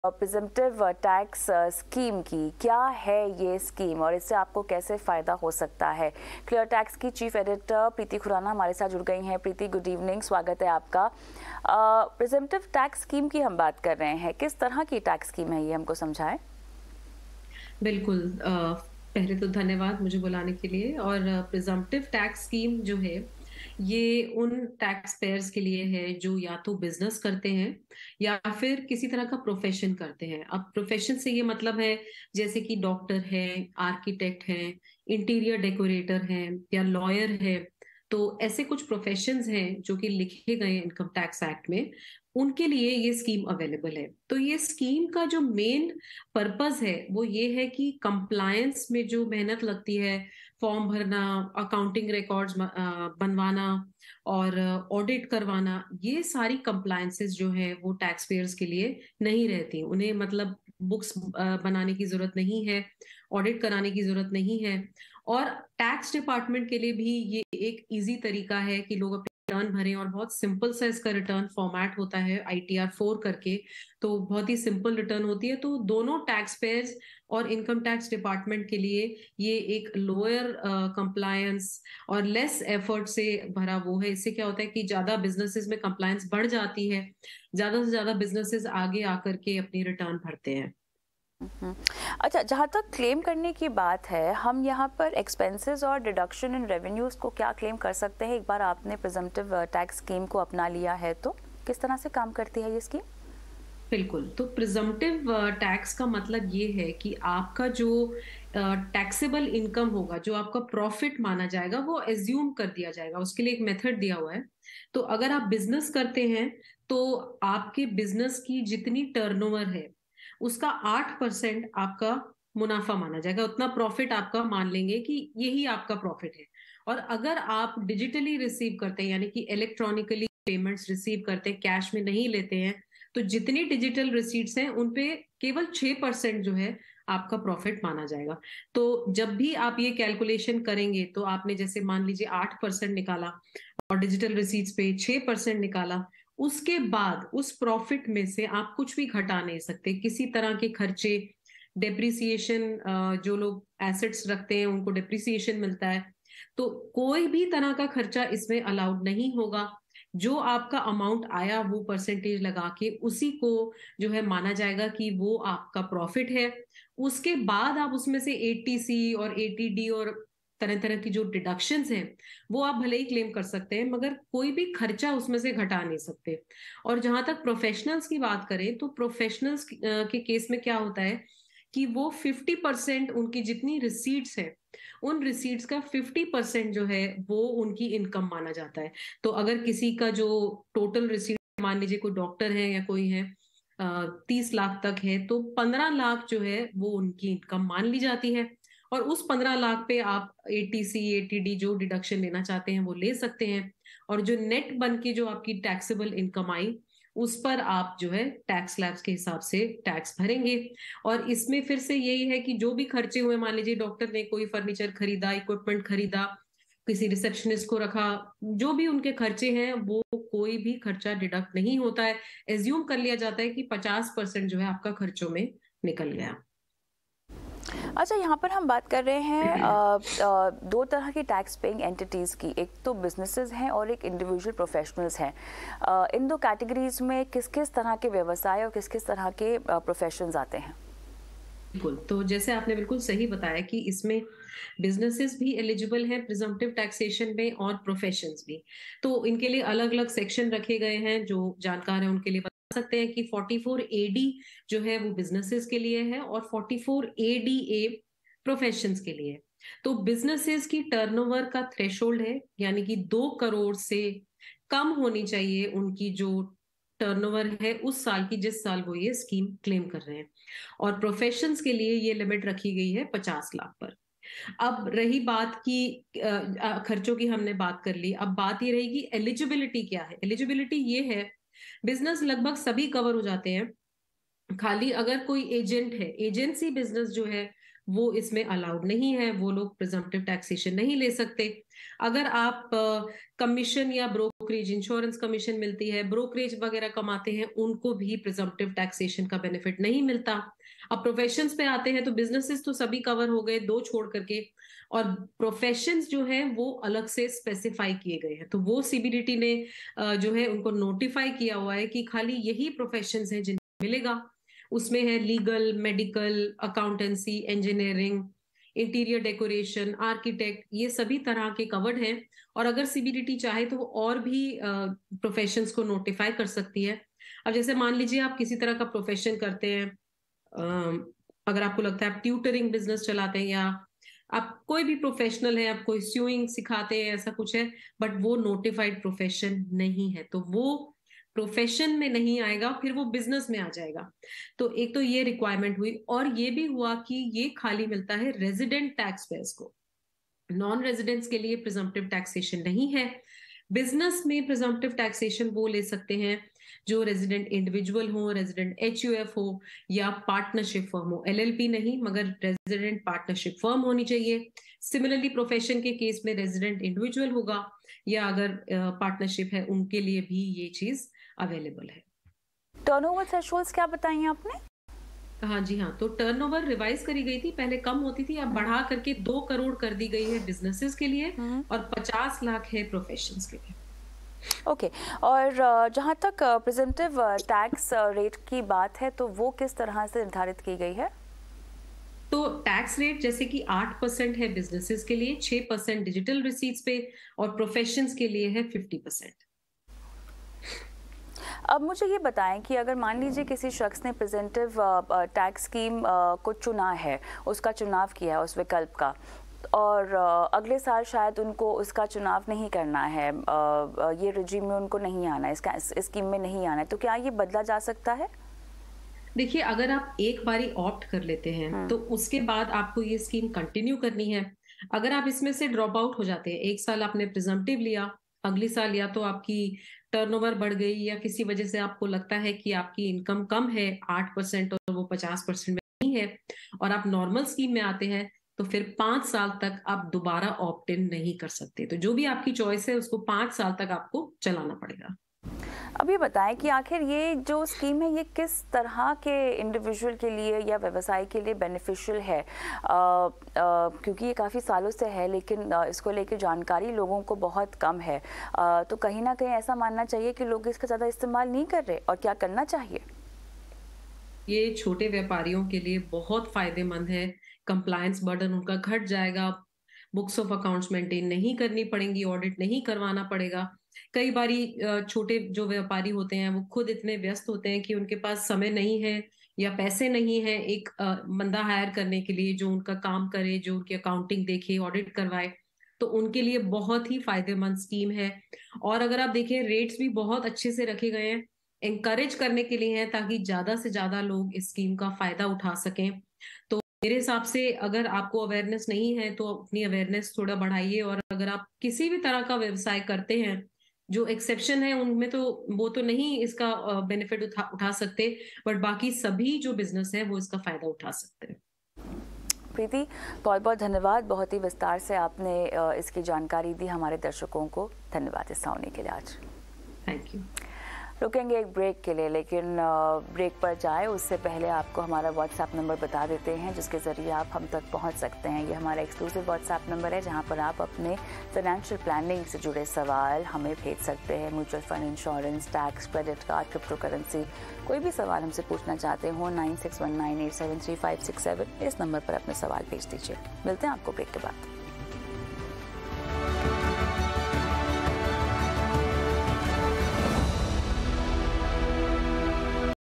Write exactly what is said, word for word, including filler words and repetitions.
Presumptive tax scheme की क्या है ये स्कीम और इससे आपको कैसे फ़ायदा हो सकता है। क्लियर टैक्स की चीफ एडिटर प्रीति खुराना हमारे साथ जुड़ गई हैं। प्रीति, गुड इवनिंग, स्वागत है आपका। प्रिजम्पटिव टैक्स स्कीम की हम बात कर रहे हैं, किस तरह की टैक्स स्कीम है ये, हमको समझाएं। बिल्कुल। अ, पहले तो धन्यवाद मुझे बुलाने के लिए। और प्रिजम्पटिव टैक्स स्कीम जो है ये उन टैक्स पेयर्स के लिए है जो या तो बिजनेस करते हैं या फिर किसी तरह का प्रोफेशन करते हैं। अब प्रोफेशन से ये मतलब है जैसे कि डॉक्टर है, आर्किटेक्ट है, इंटीरियर डेकोरेटर है या लॉयर है। तो ऐसे कुछ प्रोफेशंस हैं जो कि लिखे गए इनकम टैक्स एक्ट में, उनके लिए ये स्कीम अवेलेबल है। तो ये स्कीम का जो मेन पर्पस है वो ये है कि कंप्लायंस में जो मेहनत लगती है, फॉर्म भरना, अकाउंटिंग रिकॉर्ड्स बनवाना और ऑडिट करवाना, ये सारी कंप्लायंसेस जो है वो टैक्स पेयर्स के लिए नहीं रहती। उन्हें मतलब बुक्स बनाने की जरूरत नहीं है, ऑडिट कराने की जरूरत नहीं है। और टैक्स डिपार्टमेंट के लिए भी ये एक इजी तरीका है कि लोग अपने रिटर्न भरें। और बहुत सिंपल सा इसका रिटर्न फॉर्मेट होता है आई टी आर फोर करके, तो बहुत ही सिंपल रिटर्न होती है। तो दोनों टैक्स पेयर्स और इनकम टैक्स डिपार्टमेंट के लिए ये एक लोअर कंप्लायंस और लेस एफर्ट से भरा वो है। इससे क्या होता है कि ज्यादा बिजनेसेस में कंप्लायंस बढ़ जाती है, ज्यादा से ज्यादा बिजनेसेस आगे आकर के अपनी रिटर्न भरते हैं। हम्म। अच्छा, जहाँ तक क्लेम करने की बात है, हम यहाँ पर एक्सपेंसेस और डिडक्शन इन रेवेन्यूज को क्या क्लेम कर सकते हैं? एक बार आपने प्रिजम्पटिव टैक्स स्कीम को अपना लिया है तो किस तरह से काम करती है ये स्कीम? बिल्कुल। तो प्रिजम्पटिव टैक्स का मतलब ये है कि आपका जो टैक्सेबल इनकम होगा, जो आपका प्रॉफिट माना जाएगा, वो एज्यूम कर दिया जाएगा। उसके लिए एक मेथड दिया हुआ है। तो अगर आप बिजनेस करते हैं तो आपके बिजनेस की जितनी टर्नओवर है उसका आठ परसेंट आपका मुनाफा माना जाएगा। उतना प्रॉफिट आपका मान लेंगे कि यही आपका प्रॉफिट है। और अगर आप डिजिटली रिसीव करते हैं, यानी कि इलेक्ट्रॉनिकली पेमेंट्स रिसीव करते हैं, कैश में नहीं लेते हैं, तो जितनी डिजिटल रिसीट्स हैं उनपे केवल छह परसेंट जो है आपका प्रॉफिट माना जाएगा। तो जब भी आप ये कैलकुलेशन करेंगे तो आपने जैसे मान लीजिए आठ परसेंट निकाला और डिजिटल रिसीट्स पे छह परसेंट निकाला, उसके बाद उस प्रॉफिट में से आप कुछ भी घटा नहीं सकते। किसी तरह के खर्चे, डेप्रिसिएशन, जो लोग एसेट्स रखते हैं उनको डेप्रिसिएशन मिलता है, तो कोई भी तरह का खर्चा इसमें अलाउड नहीं होगा। जो आपका अमाउंट आया वो परसेंटेज लगा के उसी को जो है माना जाएगा कि वो आपका प्रॉफिट है। उसके बाद आप उसमें से ए टी सी और ए टी डी और तरह तरह की जो डिडक्शंस हैं वो आप भले ही क्लेम कर सकते हैं, मगर कोई भी खर्चा उसमें से घटा नहीं सकते। और जहां तक प्रोफेशनल्स की बात करें तो प्रोफेशनल्स के केस में क्या होता है कि वो फिफ्टी परसेंट उनकी जितनी रिसीट्स है, उन रिसीट्स का फिफ्टी परसेंट जो है वो उनकी इनकम माना जाता है। तो अगर किसी का जो टोटल रिसीट, मान लीजिए कोई डॉक्टर है या कोई है तीस लाख तक है, तो पंद्रह लाख जो है वो उनकी इनकम मान ली जाती है। और उस पंद्रह लाख पे आप A T C A T D जो डिडक्शन लेना चाहते हैं वो ले सकते हैं। और जो नेट बन के जो आपकी टैक्सेबल इनकम आई उस पर आप जो है टैक्स स्लैब्स के हिसाब से टैक्स भरेंगे। और इसमें फिर से यही है कि जो भी खर्चे हुए, मान लीजिए डॉक्टर ने कोई फर्नीचर खरीदा, इक्विपमेंट खरीदा, किसी रिसेप्शनिस्ट को रखा, जो भी उनके खर्चे हैं वो कोई भी खर्चा डिडक्ट नहीं होता है। एज्यूम कर लिया जाता है कि पचास परसेंट जो है आपका खर्चों में निकल गया। अच्छा, यहाँ पर हम बात कर रहे हैं आ, आ, दो तरह की टैक्स पेइंग एंटिटीज़ की। एक तो बिजनेसेस हैं और एक इंडिविजुअल प्रोफेशनल्स हैं। आ, इन दो कैटेगरीज में किस किस तरह के व्यवसाय और किस किस तरह के प्रोफेशंस आते हैं? बिल्कुल। तो जैसे आपने बिल्कुल सही बताया कि इसमें बिजनेसेस भी एलिजिबल हैं प्रिजम्पटिव टैक्सेशन में और प्रोफेशंस भी। तो इनके लिए अलग अलग सेक्शन रखे गए हैं। जो जानकार हैं उनके लिए बता सकते हैं कि फोर्टी फोर ए डी जो है वो बिजनेसेस के लिए है और forty four A D A professions के लिए। तो बिजनेसेस की टर्नओवर का थ्रेशोल्ड है, यानी कि दो करोड़ से कम होनी चाहिए उनकी जो टर्नओवर है उस साल की, जिस साल वो ये स्कीम क्लेम कर रहे हैं। और प्रोफेशंस के लिए ये लिमिट रखी गई है पचास लाख पर। अब रही बात की खर्चों की, हमने बात कर ली। अब बात ये रहेगी एलिजिबिलिटी क्या है। एलिजिबिलिटी ये है, बिजनेस लगभग सभी कवर हो जाते हैं, खाली अगर कोई एजेंट है, एजेंसी बिजनेस जो है वो इसमें अलाउड नहीं है, वो लोग प्रिजम्पटिव टैक्सेशन नहीं ले सकते। अगर आप कमीशन या ब्रोकरेज, इंश्योरेंस कमीशन मिलती है, ब्रोकरेज वगैरह कमाते हैं, उनको भी प्रिजम्पटिव टैक्सेशन का बेनिफिट नहीं मिलता। अब प्रोफेशंस पे आते हैं तो बिजनेसेस तो सभी कवर हो गए, दो छोड़ करके, और प्रोफेशंस जो है वो अलग से स्पेसिफाई किए गए हैं। तो वो सीबीडीटी ने जो है उनको नोटिफाई किया हुआ है कि खाली यही प्रोफेशंस हैं जिन्हें मिलेगा। उसमें है legal, medical, accountancy, engineering, interior decoration, architect, ये सभी तरह के कवर्ड हैं। और अगर सीबीडीटी चाहे तो वो और भी प्रोफेशंस को नोटिफाई कर सकती है। अब जैसे मान लीजिए आप किसी तरह का प्रोफेशन करते हैं, अगर आपको लगता है आप ट्यूटरिंग बिजनेस चलाते हैं, या आप कोई भी प्रोफेशनल है, आप कोई स्यूइंग सिखाते हैं, ऐसा कुछ है, बट वो नोटिफाइड प्रोफेशन नहीं है, तो वो प्रोफेशन में नहीं आएगा, फिर वो बिजनेस में आ जाएगा। तो एक तो ये रिक्वायरमेंट हुई, और ये भी हुआ कि ये खाली मिलता है रेजिडेंट टैक्स पेयर्स को, नॉन रेजिडेंट्स के लिए प्रिजम्पटिव टैक्सेशन नहीं है। बिजनेस में प्रिजम्पटिव टैक्सेशन वो ले सकते हैं जो रेजिडेंट इंडिविजुअल हो, रेजिडेंट एचयूएफ हो, या पार्टनरशिप फर्म हो। एलएलपी नहीं, मगर रेजिडेंट पार्टनरशिप फर्म होनी चाहिए। सिमिलरली प्रोफेशन के केस में रेजिडेंट इंडिविजुअल होगा, या अगर पार्टनरशिप uh, है उनके लिए भी ये चीज अवेलेबल है। टर्नओवर थ्रेशोल्ड्स क्या बताई आपने? हाँ जी हाँ, तो टर्नओवर रिवाइज करी गई थी, पहले कम होती थी, अब बढ़ा करके दो करोड़ कर दी गई है बिजनेसेस के लिए, और पचास लाख है प्रोफेशंस के लिए। Okay okay. और जहाँ तक प्रेजेंटिव टैक्स रेट की बात है तो वो किस तरह से निर्धारित की गई है? तो टैक्स रेट जैसे कि आठ परसेंट है बिजनेसेस के लिए, छह परसेंट डिजिटल रिसीट्स पे, और प्रोफेशंस के लिए है फिफ्टी परसेंट। अब मुझे ये बताएं कि अगर मान लीजिए किसी शख्स ने प्रेजेंटिव टैक्स स्कीम को चुना है, उसका चुनाव किया है उस विकल्प का, और अगले साल शायद उनको उसका चुनाव नहीं करना है, ये रिजीम में उनको नहीं आना है, इसका इस स्कीम में नहीं आना है, तो क्या ये बदला जा सकता है? देखिए, अगर आप एक बारी ऑप्ट कर लेते हैं तो उसके बाद आपको ये स्कीम कंटिन्यू करनी है। अगर आप इसमें से ड्रॉप आउट हो जाते हैं, एक साल आपने प्रिजम्पटिव लिया, अगली साल या तो आपकी टर्नओवर बढ़ गई, या किसी वजह से आपको लगता है कि आपकी इनकम कम है, आठ परसेंट और वो पचास परसेंट में नहीं है, और आप नॉर्मल स्कीम में आते हैं, तो फिर पांच साल तक आप दोबारा ऑप्ट इन नहीं कर सकते। तो जो भी आपकी चॉइस है उसको पांच साल तक आपको चलाना पड़ेगा। अभी बताएं कि आखिर ये जो स्कीम है ये किस तरह के इंडिविजुअल के लिए या व्यवसाय के लिए बेनिफिशियल है, आ, आ, क्योंकि ये काफ़ी सालों से है, लेकिन इसको लेकर जानकारी लोगों को बहुत कम है, आ, तो कहीं ना कहीं ऐसा मानना चाहिए कि लोग इसका ज़्यादा इस्तेमाल नहीं कर रहे, और क्या करना चाहिए? ये छोटे व्यापारियों के लिए बहुत फायदेमंद है, कंप्लायंस बर्डन उनका घट जाएगा, बुक्स ऑफ अकाउंट्स मेंटेन नहीं करनी पड़ेंगी, ऑडिट नहीं करवाना पड़ेगा। कई बारी छोटे जो व्यापारी होते हैं वो खुद इतने व्यस्त होते हैं कि उनके पास समय नहीं है या पैसे नहीं है एक बंदा हायर करने के लिए जो उनका काम करे, जो उनकी अकाउंटिंग देखे, ऑडिट करवाए, तो उनके लिए बहुत ही फायदेमंद स्कीम है। और अगर आप देखें, रेट्स भी बहुत अच्छे से रखे गए हैं, एनकरेज करने के लिए हैं, ताकि ज्यादा से ज्यादा लोग इस स्कीम का फायदा उठा सकें। तो मेरे हिसाब से अगर आपको अवेयरनेस नहीं है तो अपनी अवेयरनेस थोड़ा बढ़ाइए, और अगर आप किसी भी तरह का व्यवसाय करते हैं, जो एक्सेप्शन है उनमें तो वो तो नहीं इसका बेनिफिट उठा उठा सकते, बट बाकी सभी जो बिजनेस है वो इसका फायदा उठा सकते हैं। प्रीति, बहुत बहुत धन्यवाद, बहुत ही विस्तार से आपने इसकी जानकारी दी हमारे दर्शकों को। धन्यवाद इस होने के लिए आज। Thank you. रुकेंगे एक ब्रेक के लिए, लेकिन ब्रेक पर जाए उससे पहले आपको हमारा व्हाट्सएप नंबर बता देते हैं जिसके ज़रिए आप हम तक पहुंच सकते हैं। ये हमारा एक्सक्लूसिव व्हाट्सएप नंबर है जहां पर आप अपने फाइनेंशियल प्लानिंग से जुड़े सवाल हमें भेज सकते हैं। Mutual fund, insurance, tax, credit card, crypto currency, कोई भी सवाल हमसे पूछना चाहते हो, nine six one nine eight seven three five six seven इस नंबर पर अपने सवाल भेज दीजिए। मिलते हैं आपको ब्रेक के बाद।